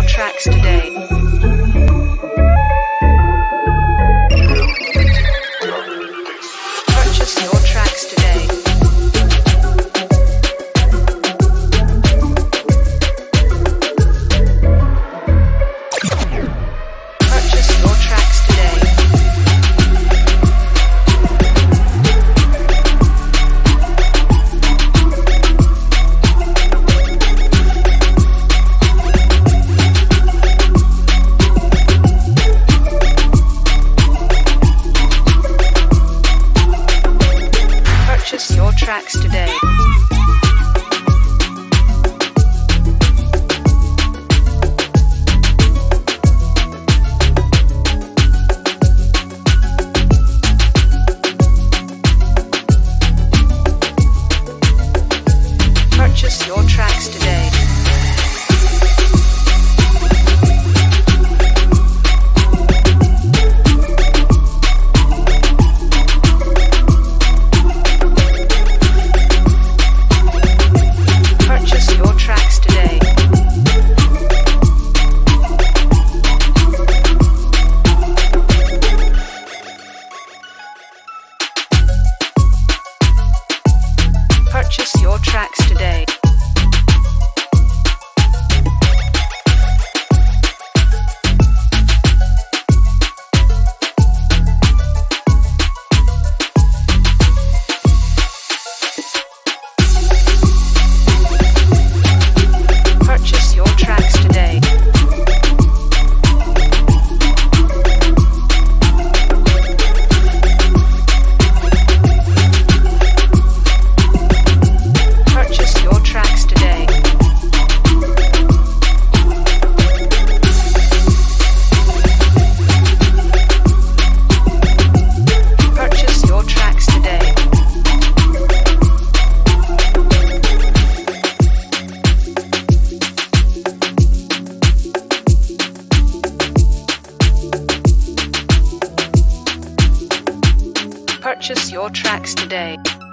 tracks today. Purchase your tracks today. Purchase your tracks today. Purchase your tracks today. Purchase your tracks today. Purchase your tracks today. Purchase your tracks today. Purchase your tracks today. Purchase your tracks today. Purchase your tracks today. Purchase your tracks today.